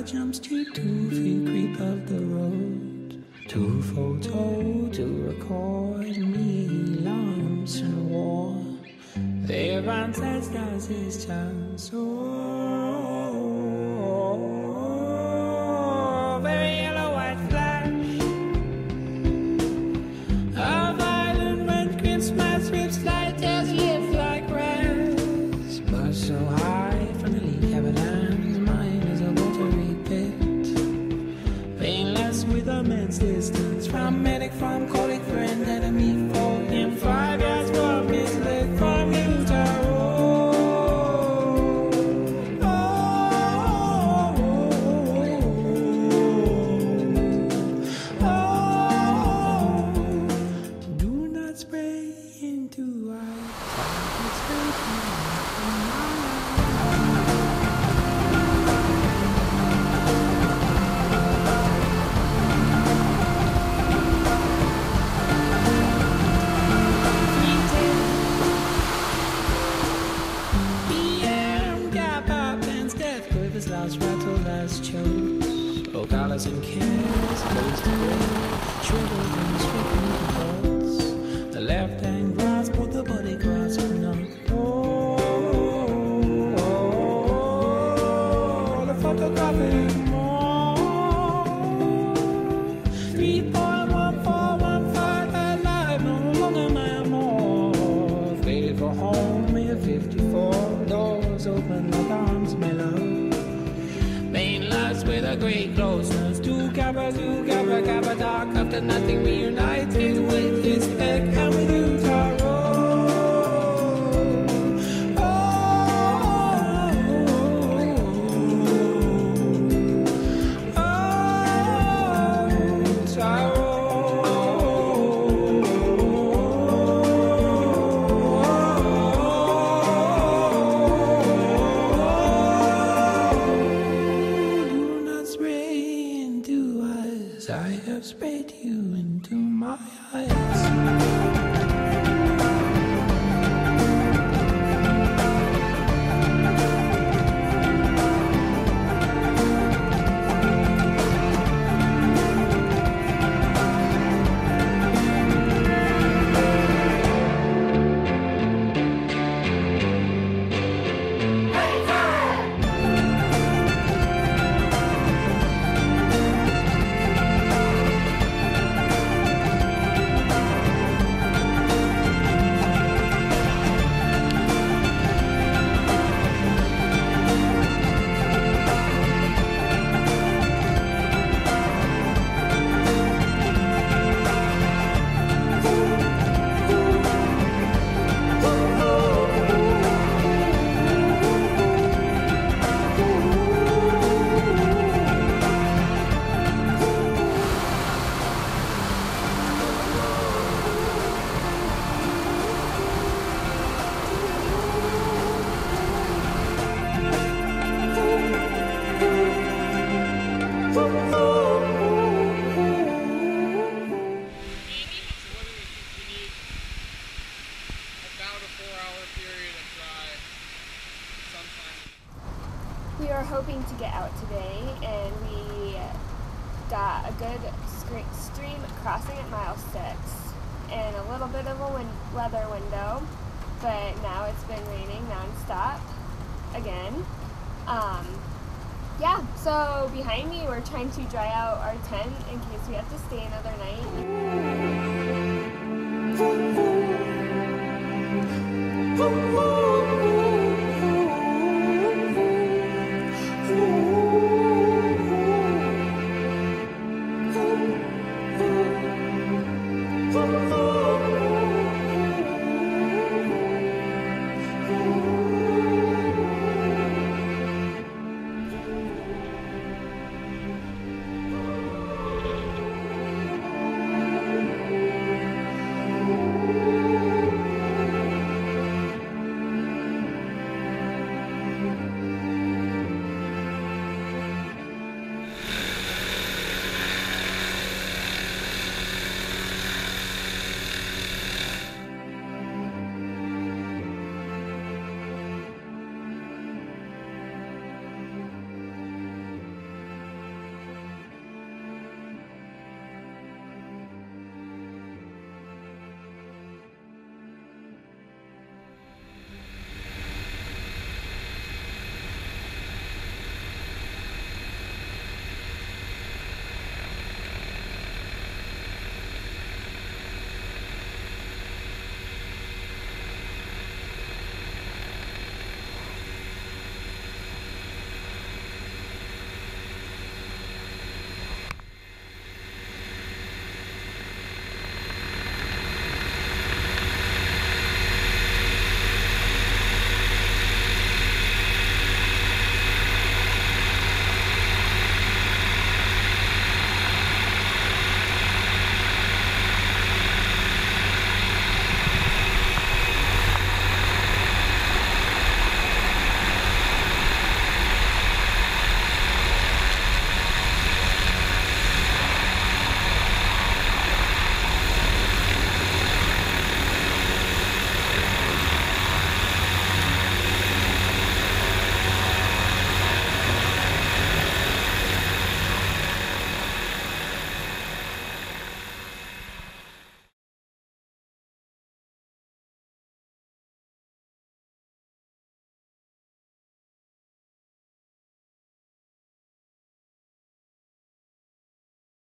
a jump street, 2 feet creep up the road, 2 photo to record me lumps in war. There runs as does his chance, oh, very yellow white flash, a violent red Christmas whips light as lift like grass, but so high from the leak avalanche, mine is a watery pit, painless with immense distance, from medic, from colleague, friend, enemy, foe, in 5 yards from his leg, from Utah. Dollars and cans, close to break, shriveled and stricken buds. The left hand grasp, but the body grasp not. Oh, the photographic more. 3.1415 alive, no longer my more. Faded for home, here 54 doors open like arms, my love. With a great closeness, two Kappa, dark after nothing, reunited with his neck and with Utah Road. Oh, Utah Road. I have sprayed you into my eyes. We are hoping to get out today, and we got a good stream crossing at mile 6 and a little bit of a weather window, but now it's been raining non-stop again. Yeah, so behind me we're trying to dry out our tent in case we have to stay another night.